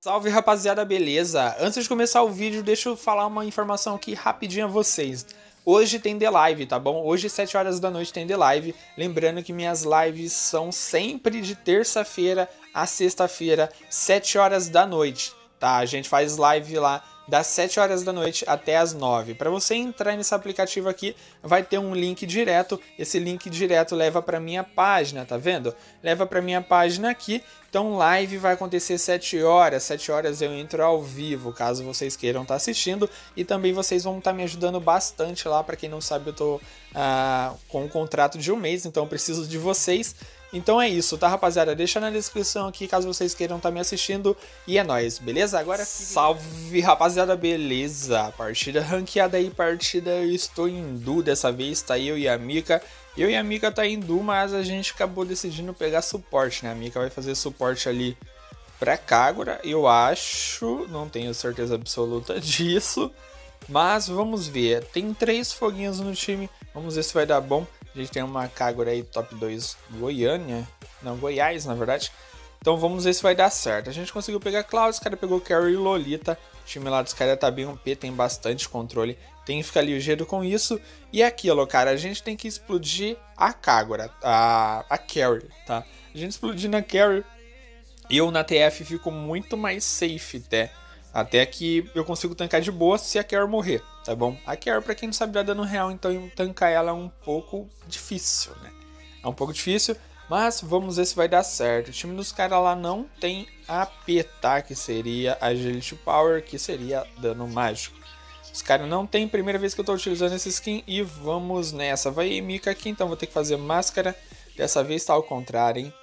Salve rapaziada, beleza? Antes de começar o vídeo, deixa eu falar uma informação aqui rapidinho a vocês. Hoje tem The Live, tá bom? Hoje 7 horas da noite tem The Live. Lembrando que minhas lives são sempre de terça-feira a sexta-feira, 7 horas da noite, tá? A gente faz live lá das 7 horas da noite até as 9. Para você entrar nesse aplicativo aqui, vai ter um link direto. Esse link direto leva para minha página, tá vendo? Leva para minha página aqui. Então, live vai acontecer 7 horas. 7 horas eu entro ao vivo, caso vocês queiram estar assistindo. E também vocês vão estar me ajudando bastante lá. Para quem não sabe, eu tô com um contrato de um mês, então eu preciso de vocês. Então é isso, tá, rapaziada? Deixa na descrição aqui caso vocês queiram estar me assistindo. E é nóis, beleza? Agora salve, rapaziada, beleza? Partida ranqueada aí, partida eu estou em duo dessa vez, tá eu e a Mika. Eu e a Mika tá em duo, mas a gente acabou decidindo pegar suporte, né? A Mika vai fazer suporte ali pra Kagura, eu acho, não tenho certeza absoluta disso. Mas vamos ver, tem 3 foguinhos no time, vamos ver se vai dar bom. A gente tem uma Kagura aí top 2 Goiânia, não, Goiás na verdade. Então vamos ver se vai dar certo. A gente conseguiu pegar Cloud, os cara pegou Carry e Lolita. O time lá dos caras tá bem OP, tem bastante controle. Tem que ficar ligeiro com isso. E aquilo, cara, a gente tem que explodir a Kagura, a Carry, tá? A gente explodindo a Carry, eu na TF fico muito mais safe, até que eu consigo tancar de boa se a Carry morrer, tá bom? A Carry, pra quem não sabe, dá dano real, então tancar ela é um pouco difícil, né? É um pouco difícil, mas vamos ver se vai dar certo. O time dos caras lá não tem AP, tá? Que seria Agility Power, que seria dano mágico. Os caras não tem, primeira vez que eu tô utilizando esse skin e vamos nessa. Vai Mika aqui, então vou ter que fazer máscara. Dessa vez tá ao contrário, hein?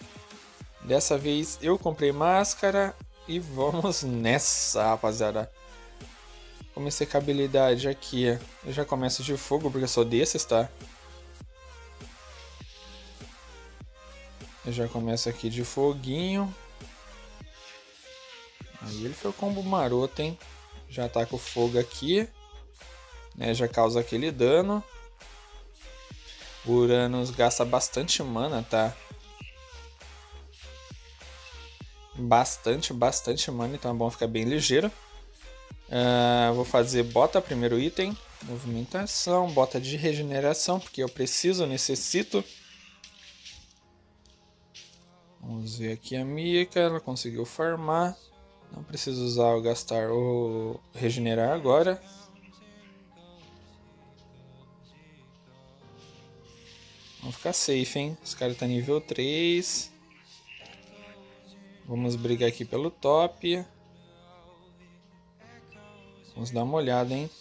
Dessa vez eu comprei máscara. E vamos nessa, rapaziada. Comecei com a habilidade aqui. Eu já começo de fogo, porque eu sou desses, tá? Eu já começo aqui de foguinho. Aí ele foi o combo maroto, hein? Já tá com fogo aqui. Né? Já causa aquele dano. O Uranus gasta bastante mana, tá? Bastante mana, então é bom ficar bem ligeiro. Vou fazer bota, primeiro item, movimentação, bota de regeneração, porque eu necessito. Vamos ver aqui a Mika, ela conseguiu farmar. Não preciso usar o gastar ou regenerar agora. Vamos ficar safe, hein? Esse cara tá nível 3. Vamos brigar aqui pelo top. Vamos dar uma olhada, hein?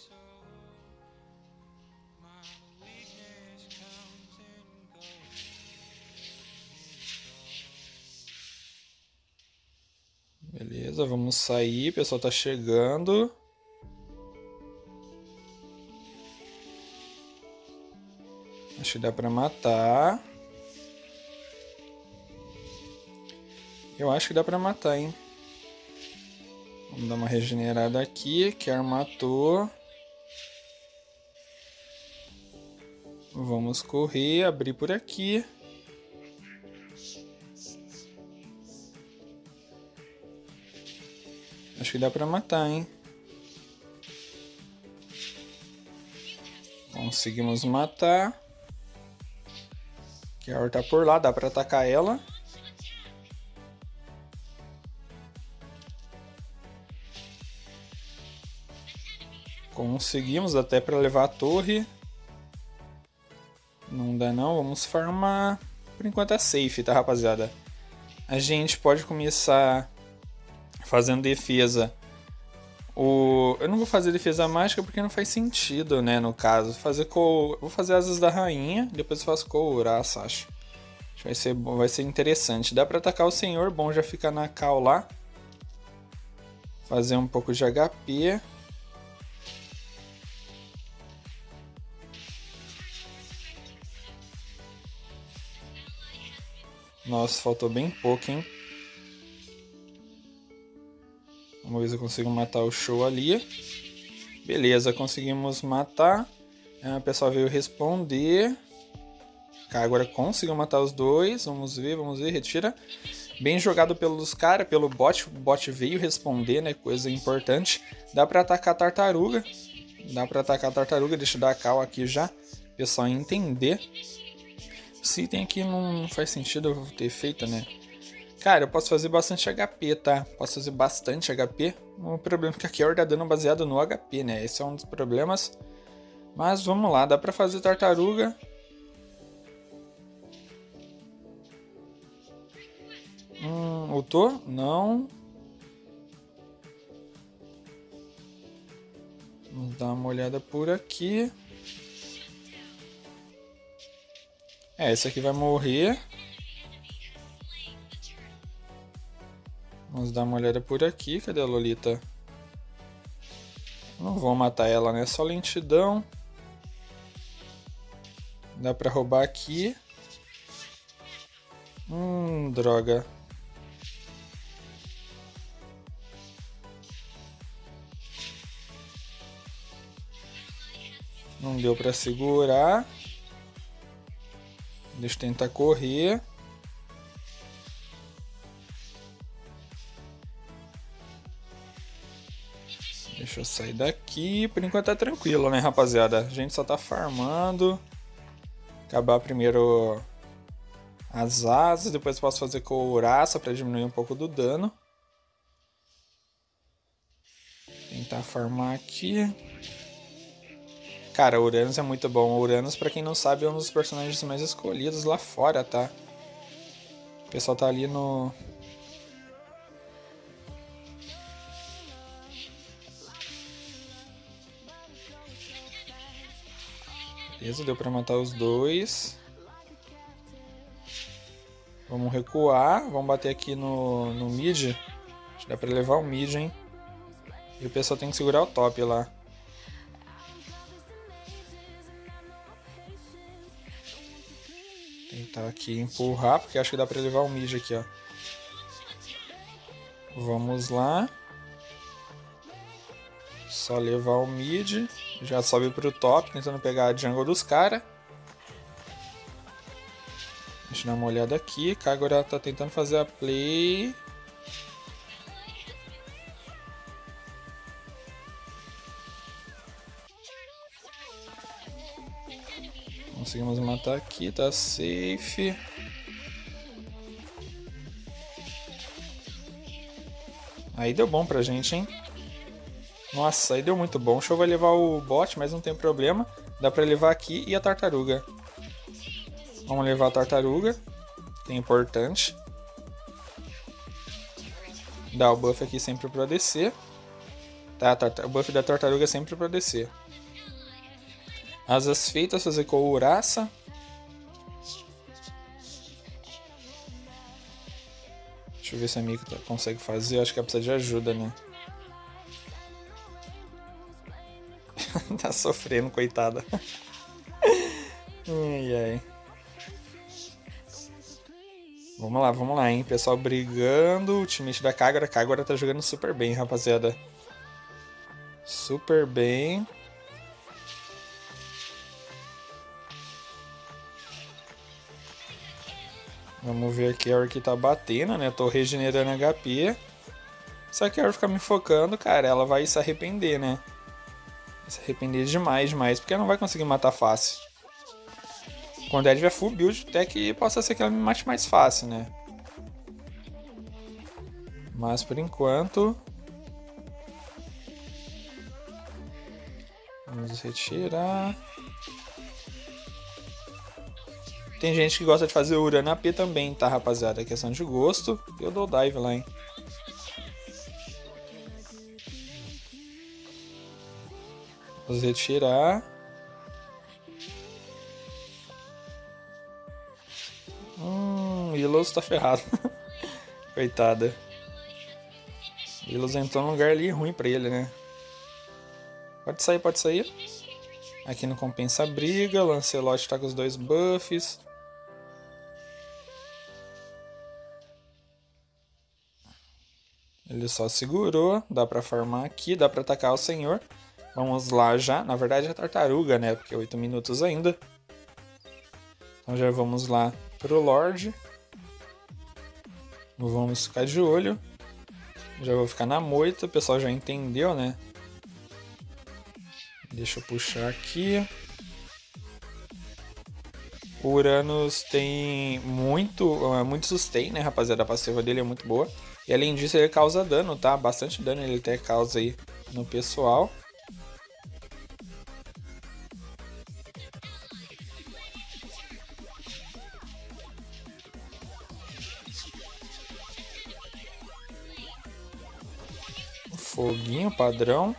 Beleza, vamos sair. O pessoal tá chegando. Acho que dá pra matar. Eu acho que dá pra matar, hein? Vamos dar uma regenerada aqui. Kiar matou. Vamos correr, abrir por aqui. Acho que dá pra matar, hein? Conseguimos matar. Kiar tá por lá, dá pra atacar ela. Conseguimos até para levar a torre. Não dá não, vamos farmar. Por enquanto é safe, tá, rapaziada? A gente pode começar fazendo defesa. Eu não vou fazer defesa mágica porque não faz sentido, né, no caso. Vou fazer asas da rainha, depois eu faço couraça, acho. Vai ser interessante. Dá para atacar o senhor, bom já ficar na cal lá. Fazer um pouco de HP. Nossa, faltou bem pouco, hein? Vamos ver se eu consigo matar o show ali. Beleza, conseguimos matar. O pessoal veio responder. Agora conseguiu matar os dois. Vamos ver, retira. Bem jogado pelos caras, pelo bot. O bot veio responder, né? Coisa importante. Dá pra atacar a tartaruga. Deixa eu dar a cal aqui já. O pessoal entender. Esse item aqui não faz sentido eu ter feito, né? Cara, eu posso fazer bastante HP, tá? Posso fazer bastante HP. O problema é que aqui é dá dano baseado no HP, né? Esse é um dos problemas. Mas vamos lá, dá pra fazer tartaruga. Ultou? Não. Vamos dar uma olhada por aqui. Esse aqui vai morrer. Vamos dar uma olhada por aqui. Cadê a Lolita? Não vou matar ela, né? Só lentidão. Dá pra roubar aqui. Droga. Não deu pra segurar. Deixa eu tentar correr. Deixa eu sair daqui. Por enquanto tá tranquilo, né, rapaziada? A gente só tá farmando. Acabar primeiro as asas. Depois posso fazer couraça pra diminuir um pouco do dano. Tentar farmar aqui. Cara, Uranus é muito bom. Uranus, pra quem não sabe, é um dos personagens mais escolhidos lá fora, tá? O pessoal tá ali no... Beleza, deu pra matar os dois. Vamos recuar. Vamos bater aqui no mid. Acho que dá pra levar o mid, hein? E o pessoal tem que segurar o top lá. Tentar aqui empurrar, porque acho que dá pra levar o mid aqui, ó. Vamos lá. Só levar o mid. Já sobe pro top, tentando pegar a jungle dos caras. Deixa eu dar uma olhada aqui. Kagura tá tentando fazer a play. Conseguimos matar aqui, tá safe. Aí deu bom pra gente, hein? Nossa, aí deu muito bom. O show vai levar o bot, mas não tem problema. Dá pra levar aqui e a tartaruga. Vamos levar a tartaruga, que é importante. Dá o buff aqui sempre pra descer. Tá, o buff da tartaruga sempre pra descer. Asas feitas, fazer couraça. Deixa eu ver se a Mika consegue fazer. Eu acho que ela precisa de ajuda, né? Tá sofrendo, coitada. Ai, ai. Vamos lá, hein? Pessoal brigando. O time da Kagura. A Kagura tá jogando super bem, rapaziada. Super bem. Vamos ver aqui a hora que tá batendo, né? Tô regenerando HP. Só que a hora ficar me focando, cara, ela vai se arrepender, né? Vai se arrepender demais, porque ela não vai conseguir matar fácil. Quando ela tiver full build, até que possa ser que ela me mate mais fácil, né? Mas por enquanto... Vamos retirar... Tem gente que gosta de fazer Urana AP também, tá, rapaziada? É questão de gosto. Eu dou dive lá, hein? Vamos retirar. Willows tá ferrado. Coitada. Willows entrou num lugar ali ruim pra ele, né? Pode sair, pode sair. Aqui não compensa a briga. Lancelot tá com os dois buffs. Ele só segurou. Dá pra farmar aqui. Dá pra atacar o senhor. Vamos lá já. Na verdade é tartaruga, né? Porque 8 minutos ainda. Então já vamos lá pro Lorde. Vamos ficar de olho. Já vou ficar na moita, o pessoal já entendeu, né? Deixa eu puxar aqui. O Uranus tem muito sustain, né, rapaziada? A passiva dele é muito boa. E além disso, ele causa dano, tá? Bastante dano ele até causa aí no pessoal. Foguinho padrão.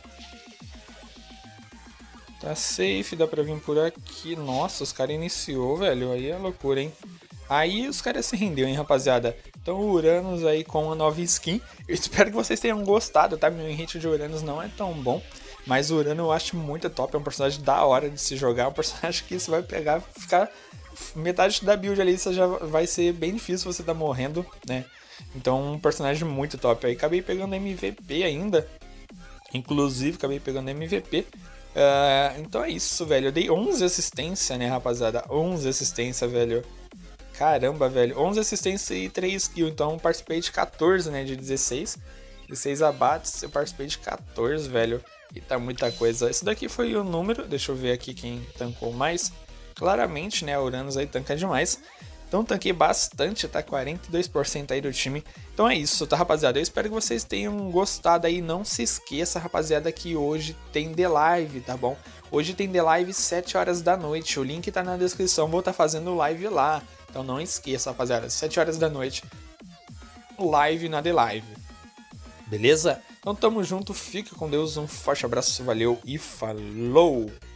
Tá safe, dá pra vir por aqui. Nossa, os caras iniciou, velho. Aí é loucura, hein? Aí os caras se rendeu, hein, rapaziada. Então o Uranus aí com a nova skin. Eu espero que vocês tenham gostado, tá? Meu hit de Uranus não é tão bom. Mas o Uranus eu acho muito top. É um personagem da hora de se jogar. É um personagem que você vai pegar, ficar... Metade da build ali você já vai ser bem difícil você tá morrendo, né? Então um personagem muito top. Aí acabei pegando MVP ainda. Inclusive acabei pegando MVP. Então é isso, velho. Eu dei 11 assistência, né, rapaziada? 11 assistência, velho. Caramba, velho. 11 assistência e 3 kills. Então eu participei de 14, né, de 16. 16 abates, eu participei de 14, velho. E tá muita coisa. Esse daqui foi o número. Deixa eu ver aqui quem tancou mais. Claramente, né, a Uranus aí tanca demais. Então tanquei bastante, tá? 42% aí do time. Então é isso, tá, rapaziada? Eu espero que vocês tenham gostado aí. Não se esqueça, rapaziada, que hoje tem The Live, tá bom? Hoje tem The Live 7 horas da noite. O link tá na descrição, vou estar fazendo live lá. Então não esqueça, rapaziada, 7 horas da noite, live na The Live. Beleza? Então tamo junto, fica com Deus, um forte abraço, valeu e falou!